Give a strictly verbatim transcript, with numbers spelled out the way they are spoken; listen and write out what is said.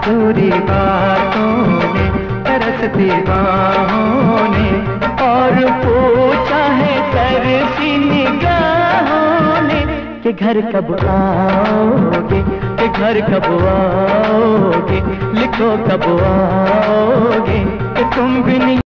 अधूरी बातों ने, तरसती बाहों ने, और पूछा है तरसी निगाहों ने कि घर कब आओगे, कि घर कब आओगे, लिखो कब आओगे कि तुम भी नहीं